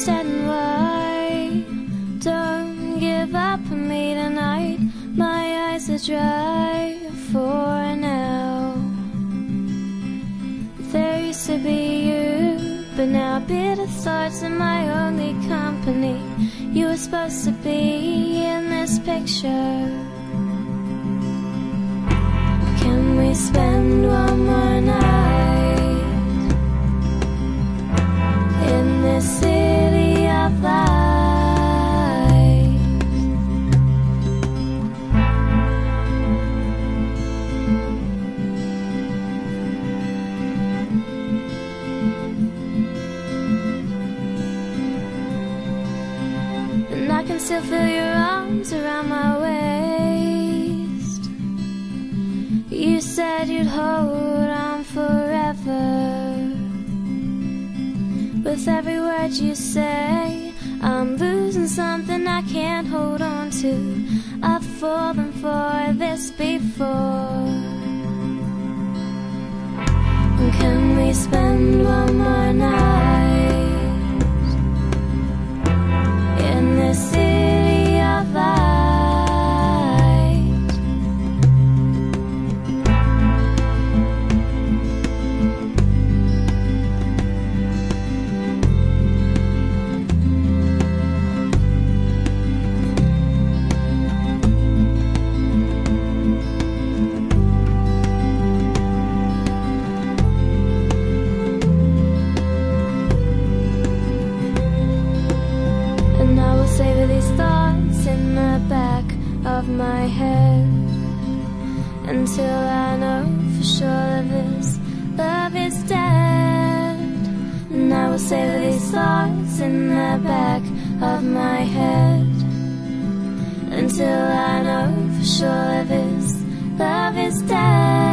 understand why. Don't give up on me tonight. My eyes are dry for now. There used to be you, but now bitter thoughts are my only company. You were supposed to be in this picture. Can we spend one more night in this city of light? And I can still feel your arms around my waist. You said you'd hold on forever. With every word you say, I'm losing something I can't hold on to. I've fallen for this before. And can we spend one more night in this city of light? Savor these thoughts in the back of my head until I know for sure that this love is dead. And I will savor these thoughts in the back of my head until I know for sure that this love is dead.